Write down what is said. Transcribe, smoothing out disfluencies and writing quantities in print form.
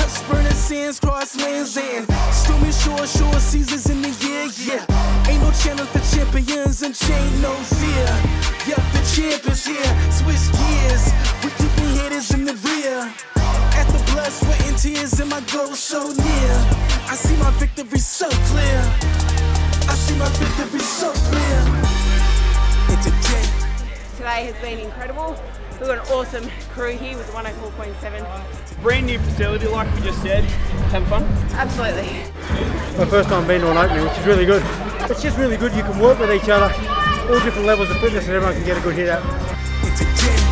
Lush, burning sands, cross lands, and stormy shore seasons in the year, yeah. Ain't no challenge for champions, unchained, no fear. Yup, the champ is here, switch gears, with keeping hitters in the rear. At the blood, sweat, and tears, and my goal so near. I see my victory so clear. I see my victory so clear. And today has been incredible. We've got an awesome crew here with the 104.7. Brand new facility, like we just said. Having fun? Absolutely. My first time being to an opening, which is really good. It's just really good. You can work with each other, all different levels of fitness, and everyone can get a good hit out.